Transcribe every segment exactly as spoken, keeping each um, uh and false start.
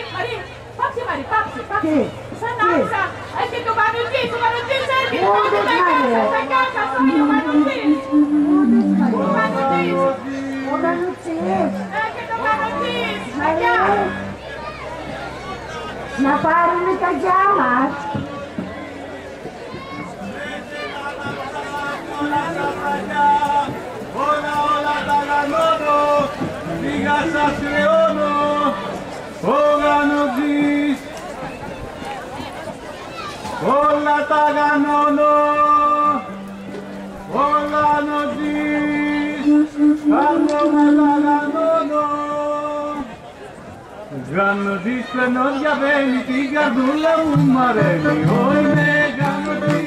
Μαρή, πάψε Μαρή, πάψε, πάψε. Σαν άκουσα, έρχεται ο Μανουτής, ο Μανουτής έρχεται, πάτε τα κάσα, τα κάσα, πάει ο Μανουτής. Ο Μανουτής. Ο Μανουτής. Έρχεται ο Μανουτής, τα γεια. Να πάρουμε τα γεια μας. Όλα όλα τα γανώνω, λίγα σας χρεώνω, ο Γανωτής. Όλα τα γανώνω, ο Γανωτής, όλα τα γανώνω. Γανωτής φαινό διαβαίνει, την καρδούλα μου μαραίνει, ω είναι Γανωτής.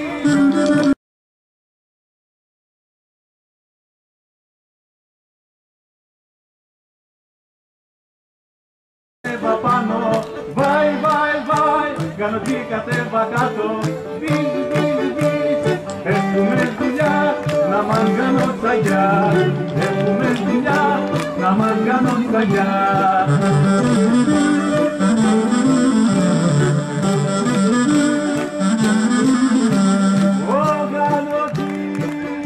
Πάνω, βάι, βάι, βάι, Γανωτή κατέβα κάτω, βίζ, βίζ, βίζ. Έχουμε δουλειά, να μας κάνω τσαγιά, έχουμε δουλειά, να μας κάνω τσαγιά. Ο Γανωτής,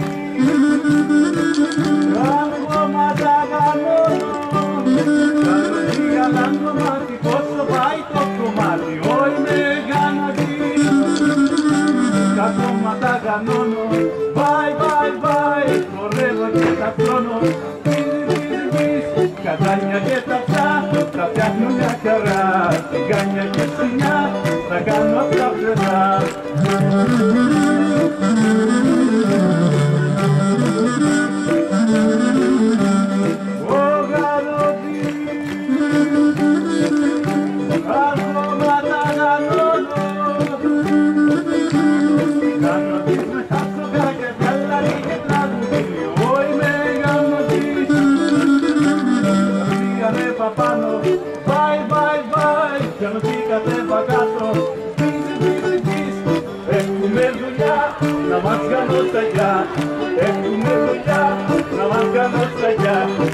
γάμμα τα γανώνω, Γανωτή γαλάνο μάτι, πόσο πάει το κομμάτι, ω είμαι Γανωτής. Τα κόμματα γανώνω, βάι, βάι, βάι, χορεύω και τα τρώνω, βίζ, βίζ, βίζ. Κατάνια και τα ψά, τα φτιάχνω μια χαρά, τηγάνια και ψινιά, τα κάνω απ' τα φτερά. Ο Γανωτής, κόμματα γανώνω, Γανωτής με χάψοκα και βγάλαρη και τραγουδί, ω είμαι Γανωτής. Πήγανε παπάνω, βάι, βάι, βάι, Γανωτή κατέβα κάτω, βίζ, βίζ, βίζ. Έχουμε δουλειά, να μας κάνω τσαγιά, έχουμε δουλειά, να μας κάνω τσαγιά.